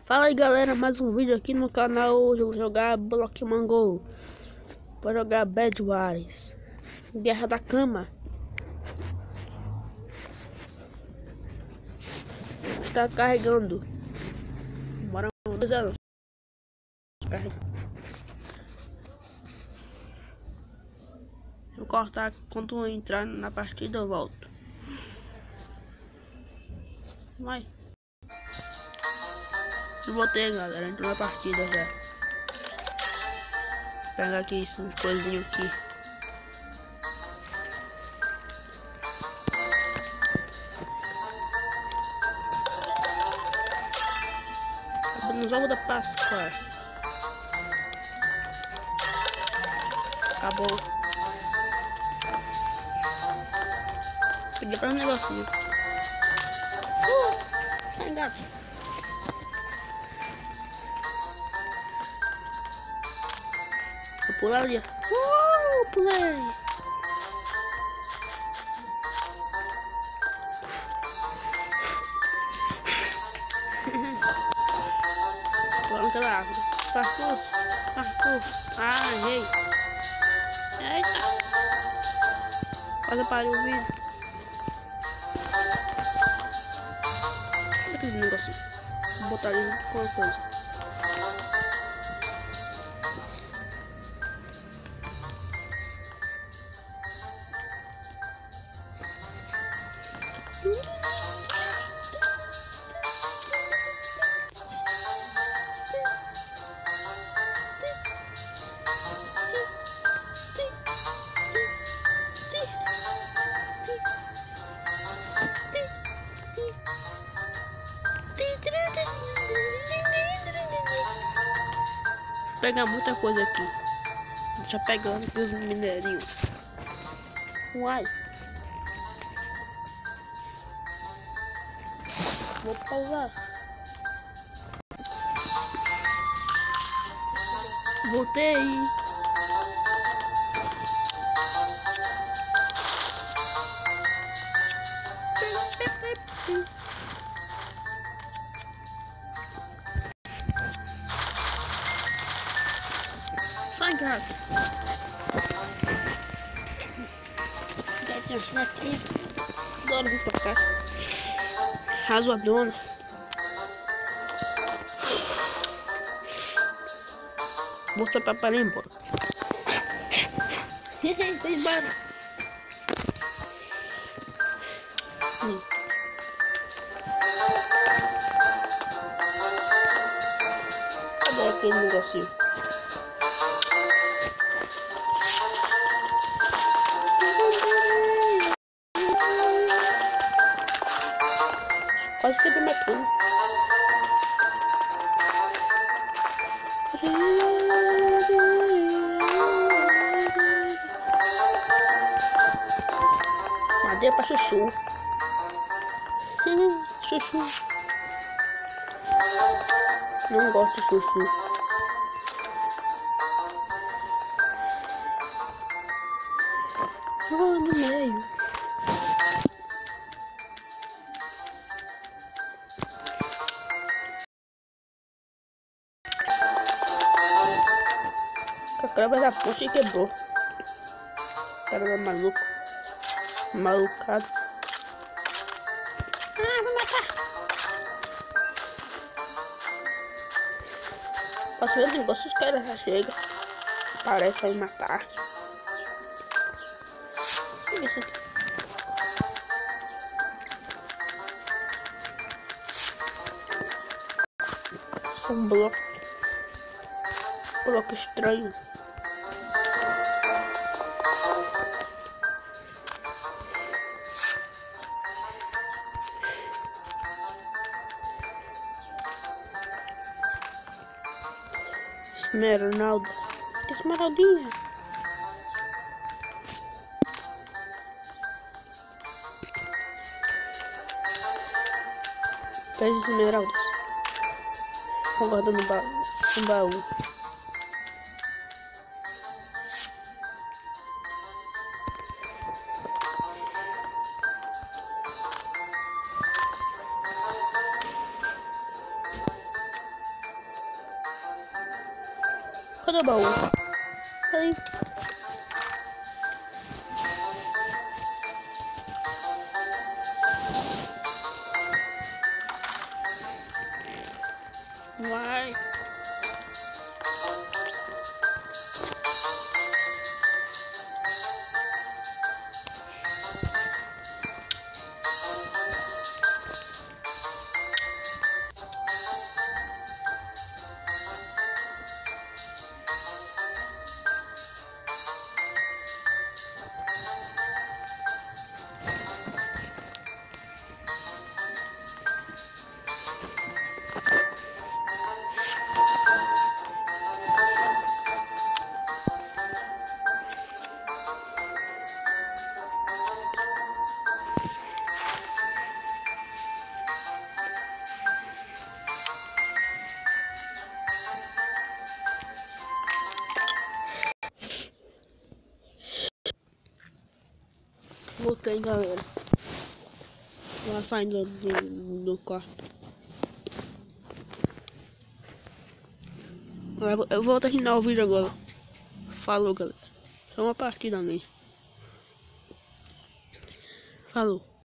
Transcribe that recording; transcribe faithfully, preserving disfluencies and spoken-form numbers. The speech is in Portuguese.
Fala aí galera, mais um vídeo aqui no canal. Hoje eu vou jogar Blockman Go. Vou jogar Bed Wars, Guerra da Cama. Tá carregando. Bora dois anos. Carrega. Vou cortar quando eu entrar na partida, eu volto. Vai. Eu voltei, galera. Entrou na partida já. Vou pegar aqui isso, um coisinho aqui. Nos ovos da Páscoa. Acabou. Peguei pra um negocinho. Uh, sai gato. Vou pular ali. Uh, pulei. Pulando pela árvore. Parkour, parkour. Ah, errei. Eita. Quase parei o vídeo. Olha aquele negocinho. Vou botar ali com uma coisa. Vou pegar muita coisa aqui. Deixa pegando aqui os minerinhos. Uai. Vou pausar. Voltei. Sai, gato. Gatinho aqui. Agora vou tocar. Razoadona. Vou soltar para ir embora. Tô embora. Hum. Cadê aquele negocinho? Quase quebrou minha cama. Madeira pra chuchu. Chuchu. Não gosto de chuchu. Ah, no meio. A crava da puxa e quebrou. O cara é maluco. Malucado. Ah, vou matar. Posso ver o negócio, os caras já chegam. Parece pra me matar. O que é isso aqui? Isso é um bloco. Bloco estranho. Esmeralda. Que esmeraldinha? Três esmeraldas. Vou guardar no baú. No baú. Cadê o baú? Aí. Vai. Voltei, galera. Já saindo do, do quarto. Eu vou terminar o vídeo agora. Falou, galera. Só uma partida mesmo. Falou.